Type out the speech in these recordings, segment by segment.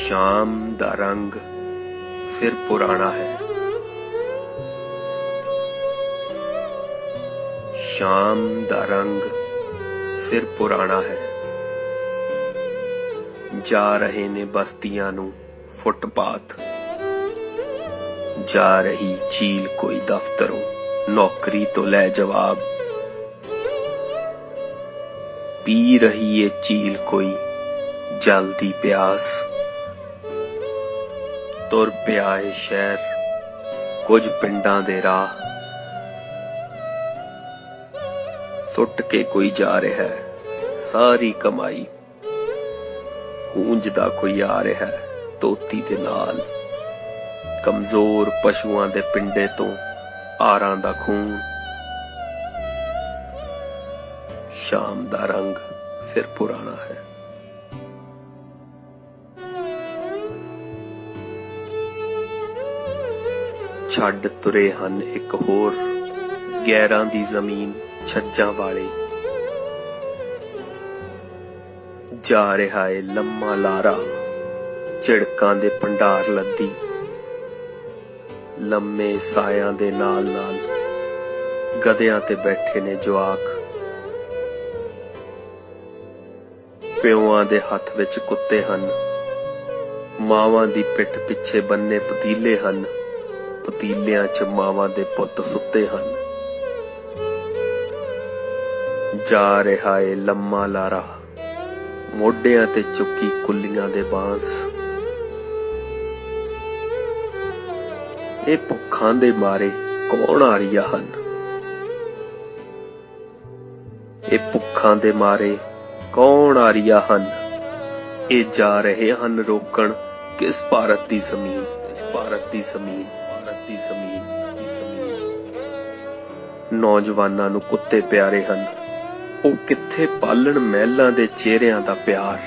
शाम दा रंग फिर पुराना है। शाम दा रंग फिर पुराना है। जा रहे ने बस्तियां नू फुटपाथ, जा रही चील कोई दफ्तरों नौकरी तो लै जवाब, पी रही है चील कोई जलदी प्यास, तुर पिया है शहर कुछ पिंडां दे राह, सुट के कोई जा रहा है सारी कमाई, गूंजदा कोई आ रहा है तोती दे नाल, कमजोर पशुआं दे पिंडे तो आरां दा खून। शाम दा रंग फिर पुराना है। छड्ड तुरे हन एक होर गैरां दी जमीन छज्जां वाले, जा रहा है लम्मा लारा झिड़कां दे भंडार लद्दी, लम्मे सायां दे नाल नाल गधियां ते बैठे ने जवाक, प्योआं दे हत्थ विच कुत्ते हन, मावां दी पिठ पिछे बन्ने पतीले हन, पतीलियां च मावां दे पुत्त सुत्ते हन। जा रहा है लम्मा लारा मोढियां ते चुक्की कुल्लियां दे बांस, ए भुखां दे मारे कौन आ रिया हन, ए भुखां दे मारे कौन आ रिया हन, ए जा रहे हन रोकण किस भारत दी जमीन, इस भारत दी जमीन, भारत दी जमीन, दी जमीन। नौजवानां नू कुत्ते प्यारे हन, ओ किथे पालण महलां दे चेहरिਆਂ दा प्यार,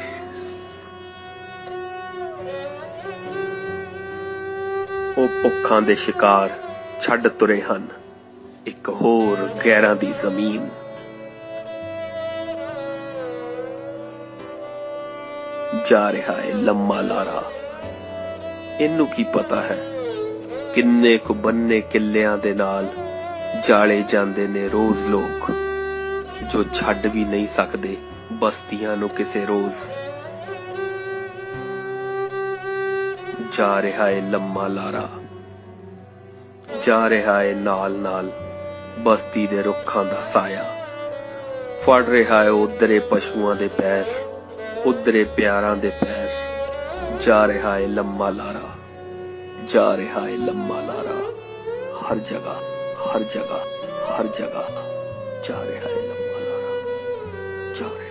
ओ भुखां दे शिकार छड्ड तुरे हन एक होर गैरां दी जमीन। जा रहा है लम्मा लारा, इनू की पता है किन्ने कु बन्ने किल्लियां दे नाल जाले जांदे ने रोज लोग, जो छड्ड भी नहीं सकदे बस्तियां नू किसे रोज। जा रहा है लम्मा लारा, जा रहा है नाल नाल बस्ती दे रुखां दा साया, फड़ रहा है उधरे पशुआं दे पैर, उधरे प्यारां दे पैर। जा रहा है लम्मा लारा, जा रहा है लम्मा लारा, हर जगह हर जगह हर जगह जा रहा है लम्मा लारा, जा रहा है।